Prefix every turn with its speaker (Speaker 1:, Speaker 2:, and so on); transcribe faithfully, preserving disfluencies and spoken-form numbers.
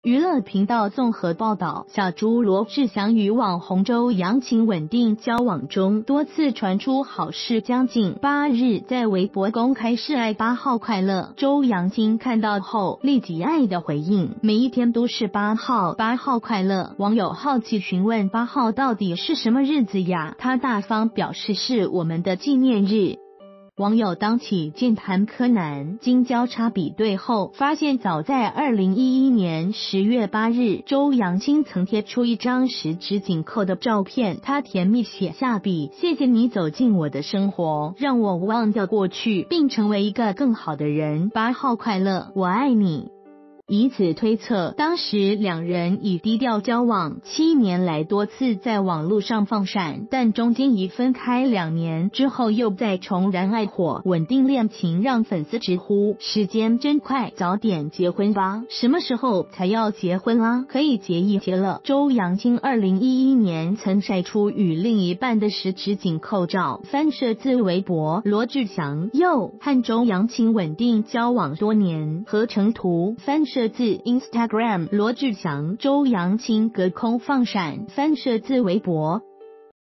Speaker 1: 娱乐频道综合报道，小猪罗志祥与网红周扬青稳定交往中，多次传出好事。将近八日在微博公开示爱八号快乐，周扬青看到后立即爱的回应，每一天都是八号，八号快乐。网友好奇询问八号到底是什么日子呀？他大方表示是我们的纪念日。网友当起键盘柯南，经交叉比对后，发现早在二零一一年十月八日，周扬青曾贴出一张十指紧扣的照片，他甜蜜写下笔：谢谢你走进我的生活，让我忘掉过去，并成为一个更好的人。八号快乐，我爱你。以此推测，当时两人已低调交往，七年来多次在网络上放闪，但中间已分开两年，之后又再重燃爱火，稳定恋情让粉丝直呼时间真快，早点结婚吧！什么时候才要结婚啊？可以结一结了。周扬青二零一一年曾晒出与另一半的十指紧扣照，翻摄自微博，罗志祥又和周扬青稳定交往多年，合成图翻摄自 Instagram， 罗志祥、周扬青隔空放闪，翻摄自微博。